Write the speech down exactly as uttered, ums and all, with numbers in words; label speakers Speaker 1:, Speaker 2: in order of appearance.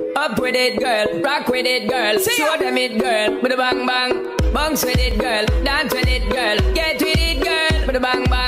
Speaker 1: Up with it, girl. Rock with it, girl. Show them it, girl. With a bang bang. Bounce with it, girl. Dance with it, girl. Get with it, girl. With a bang bang.